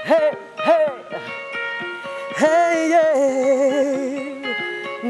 Hey, hey, hey, yeah.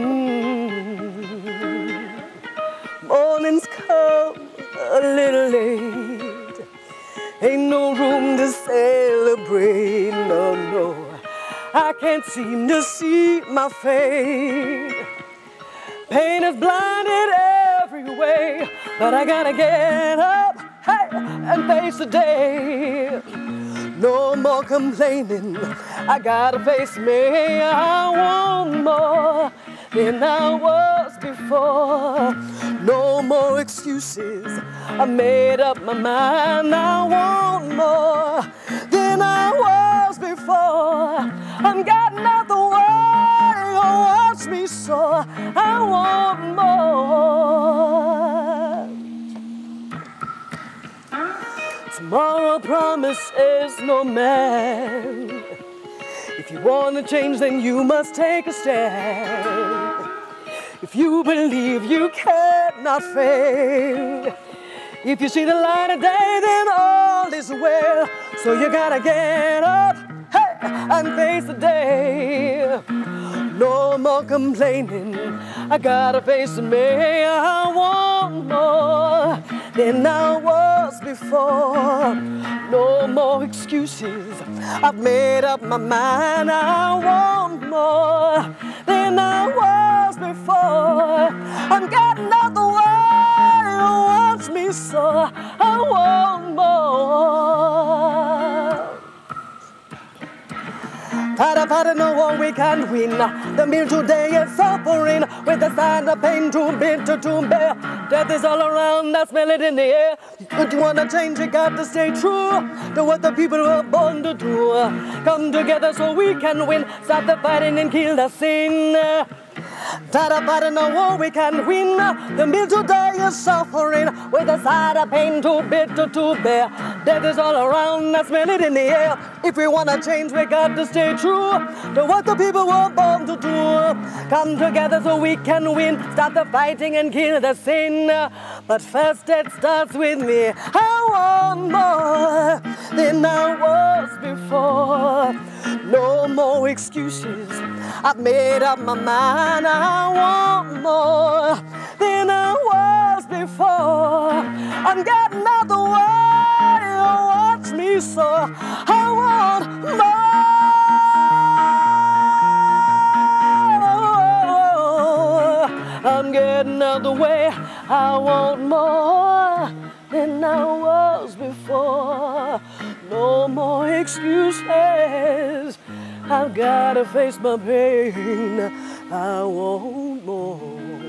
Mornings come a little late. Ain't no room to celebrate, no, no. I can't seem to see my fate. Pain is blinded every way, but I gotta get up, hey, and face the day. No more complaining, I gotta face me. I want more than I was before. No more excuses, I made up my mind. I want more than I was before. I'm getting out the way, oh, watch me soar. I want more. Tomorrow promises no man. If you want to change, then you must take a stand. If you believe you cannot fail, if you see the light of day, then all is well. So you gotta get up, hey, and face the day. No more complaining, I gotta face me. I want more than I was before. No more excuses, I've made up my mind. I want more than I was before. I'm getting out the way, watch me soar. I want more. Fight, no war we can win. The meal today is suffering, with the sign of pain too bitter to bear. Death is all around, I smell it in the air. If you wanna change, you got to stay true to what the people were born to do. Come together so we can win. Stop the fighting and kill the sin. Fight, no war we can win. The meal today is suffering, with the side of pain too bitter to bear. Death is all around, I smell it in the air. If we wanna change, we got to stay true to what the people were born to do. Come together so we can win. Stop the fighting and kill the sin. But first it starts with me. I want more than I was before. No more excuses, I've made up my mind. I want more than I was before. I'm getting out the way, watch me soar. I want more. I'm getting out the way, I want more than I was before. No more excuses, I've gotta face my pain. I want more.